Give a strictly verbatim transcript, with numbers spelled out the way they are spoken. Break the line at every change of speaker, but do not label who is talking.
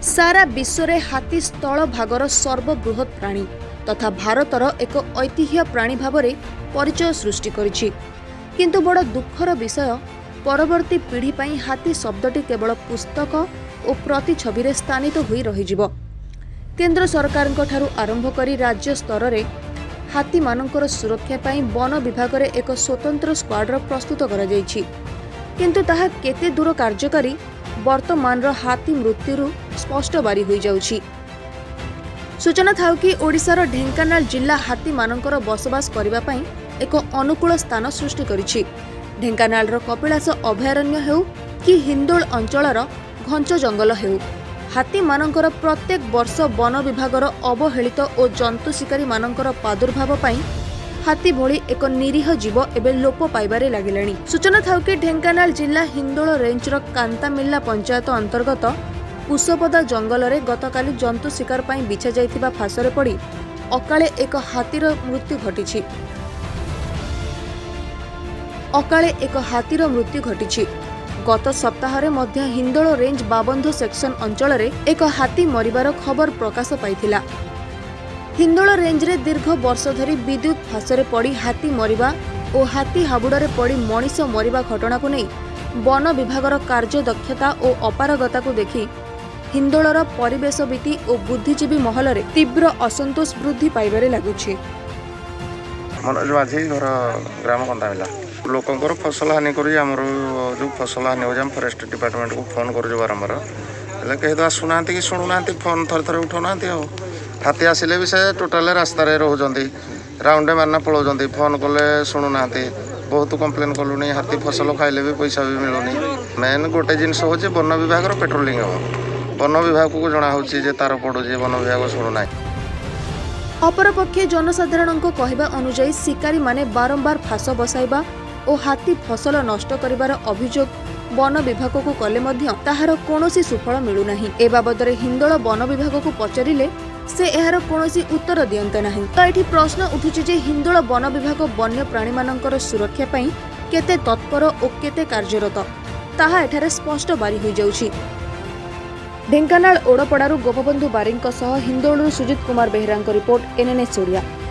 सारा विश्व में हाथी स्थल भागर सर्वबृहत प्राणी तथा भारतर एक ऐतिह्य प्राणी भाव में परिचय सृष्टि करिछि। किंतु बड़ दुखर विषय परवर्ती पीढ़ी पई हाथी शब्दटी केवल पुस्तक और प्रतिछवि रे स्थानित होई रहिजिवो। केंद्र सरकार ठारू आरंभ करी राज्य स्तर रे हाथी मानकर सुरक्षा पई वन विभाग रे एक स्वतंत्र स्क्वाड प्रस्तुत करा जायछि। किंतु ताहा केते दूर कार्यकारी वर्तमान हाथी मृत्यु स्पष्ट बारी हो जाउछि। सूचना थाउ कि ओडिशार ढेंकानाल जिला हाथी मानकर बसवास करिबा पई एक अनुकूल स्थान सृष्टि करिछि। ढेंकानाल कपिलास अभयारण्य हेउ कि हिंदोल अंचलर घंच जंगल हेउ, हाथी मानकर प्रत्येक वर्ष वन विभागर अवहेलित और जंतु शिकारी मानकर प्रादुर्भाव पई हाथी भली एक निरीह जीव एवं लोप पाइबारे लागिलाणी। सूचना थाउ कि ढेंकानाल जिला हिंदोल रेंजर कांतामिल्ला पंचायत अंतर्गत कुशपदा जंगल रे गतकाली जंतु शिकार पई बिछा जाइथिबा फासरे पड़ी अकाले एक हाथीर मृत्यु घटिछि। अकाले एक हाथीर मृत्यु घटिछि। गत सप्ताह रे मध्य हिंदोल रेंज बाबंध सेक्शन अंचल रे एक हाथी मरिबार खबर प्रकाश पाइथिला। हिंदोल रेंज रे दीर्घ वर्ष धरी विद्युत फासरे पड़ी हाथी मरिबा और हाथी हाबुड़े पड़ी मनीष मरिबा घटना को नहीं वन विभागर कार्यदक्षता और अपारगता को देखि हिंदोलर परिवेशविदी और बुद्धिजीवी महल रे तीव्र असंतोष वृद्धि पाइबारे लागुछि।
मनोज माझी घर ग्राम कंदामिला लोकंकर फसल हानि करी हमर जो फसल हानि हो जाम फॉरेस्ट डिपार्टमेंट को फोन कर जो बारंबार ले कहि तो आसुना कि सुनुना फोन थर थर उठौना हो हाथी आसिले भी से टोटाल रास्तार रोचे राउंडे मारना पलाउं फोन कले शुणुना बहुत कम्प्लेन कलुनी हाथी फसल खाइले भी पैसा भी मिलूनी। मेन गोटे जिनस हूँ वन विभाग पेट्रोलिंग हम वन विभाग को जना हो तार पड़ुचे वन विभाग शुणुना।
अपरपक्षे जनसाधारण कहवा अनुजाई शिकारी माने बारंबार फास बसाइबा और हाथी फसल नष्ट करिबार अभियोग वन विभाग को कले मध्य ताहार कोनोसी सुफल मिलुनाही। ए बाबदरे हिंदोल वन विभाग को पचारिले से एहार कोनोसी उत्तर दियंते नाही। तो एठी प्रश्न उठुछि जे हिंदोल वन विभाग वन्य प्राणी मानकर सुरक्षा पई केते तत्पर और केते कार्यरत ताहा एठारे स्पष्ट बारी होई जाउछि। ढेंकानाल ओडपड़ारू गोपबंधु बारिंक सह हिंदोलरू सुजित कुमार बेहरांक रिपोर्ट एनएनएस ओडिया।